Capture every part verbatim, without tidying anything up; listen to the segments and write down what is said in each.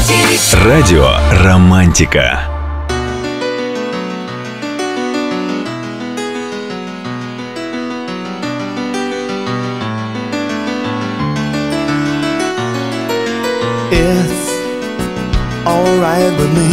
Радио Романтика. It's alright with me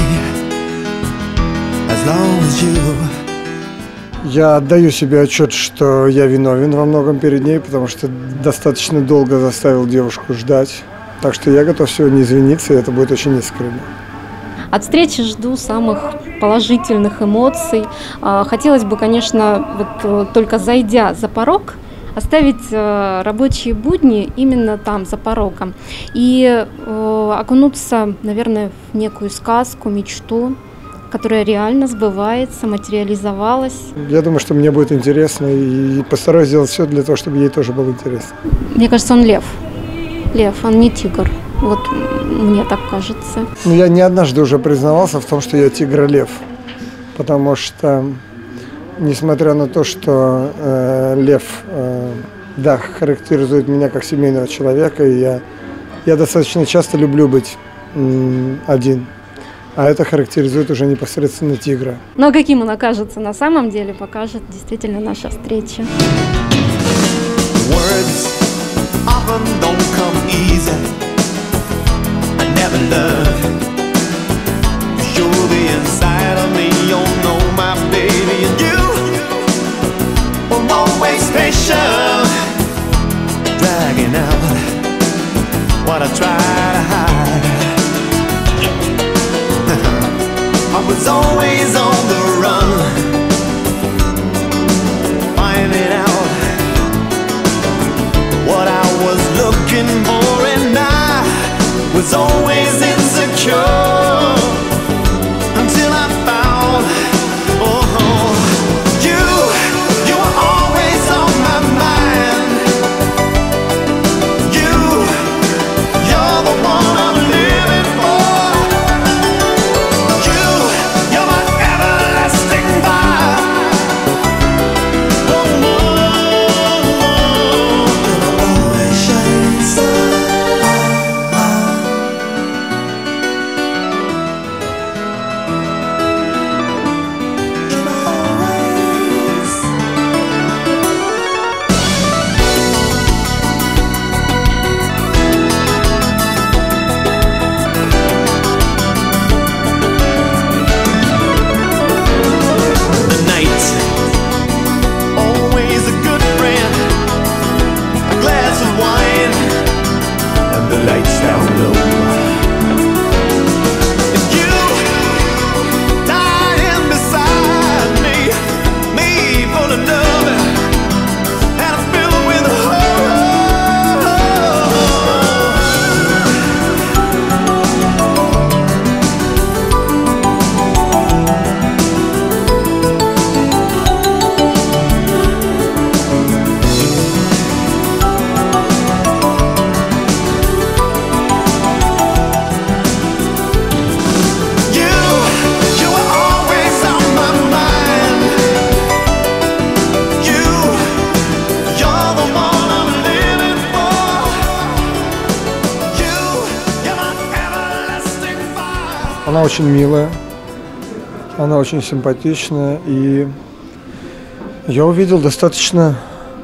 as long as you. Я отдаю себе отчет, что я виновен во многом перед ней, потому что достаточно долго заставил девушку ждать. Так что я готов сегодня извиниться, и это будет очень искренне. От встречи жду самых положительных эмоций. Хотелось бы, конечно, вот только зайдя за порог, оставить рабочие будни именно там, за порогом, и окунуться, наверное, в некую сказку, мечту, которая реально сбывается, материализовалась. Я думаю, что мне будет интересно, и постараюсь сделать все для того, чтобы ей тоже было интересно. Мне кажется, он лев. Лев, он не тигр. Вот мне так кажется. Ну, я не однажды уже признавался в том, что я тигр-лев, потому что, несмотря на то, что э, лев, э, да, характеризует меня как семейного человека, и я, я достаточно часто люблю быть м, один. А это характеризует уже непосредственно тигра. Но каким он окажется на самом деле, покажет действительно наша встреча. Words often don't come easy. I never learned to show the inside of me. You know my baby, and you were always patient, dragging out what I try to hide. I was always on the run, finding out what I was looking for, and I was always insecure until I found, oh, you, you were always on my mind. You, you're the one I'm living for. Она очень милая, она очень симпатичная, и я увидел достаточно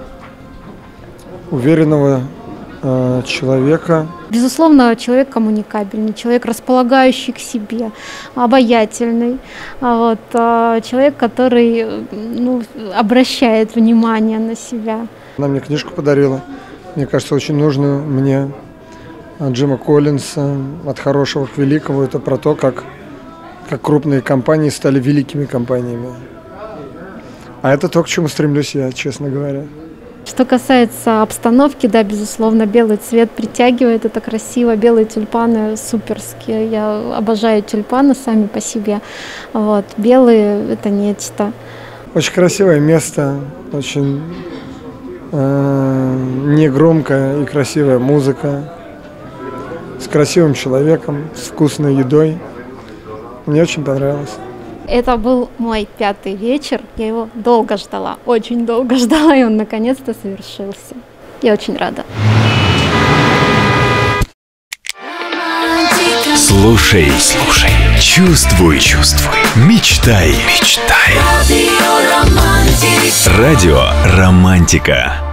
уверенного э, человека. Безусловно, человек коммуникабельный, человек, располагающий к себе, обаятельный, вот, человек, который, ну, обращает внимание на себя. Она мне книжку подарила, мне кажется, очень нужную мне, Джима Коллинса «От хорошего к великому». Это про то, как, как крупные компании стали великими компаниями. А это то, к чему стремлюсь я, честно говоря. Что касается обстановки, да, безусловно, белый цвет притягивает, это красиво, белые тюльпаны суперские, я обожаю тюльпаны сами по себе, вот, белые – это нечто. Очень красивое место, очень э, негромкая и красивая музыка, с красивым человеком, с вкусной едой. Мне очень понравилось. Это был мой пятый вечер, я его долго ждала, очень долго ждала, и он наконец-то совершился. Я очень рада. Слушай, слушай, чувствуй, чувствуй, мечтай, мечтай. Радио Романтика.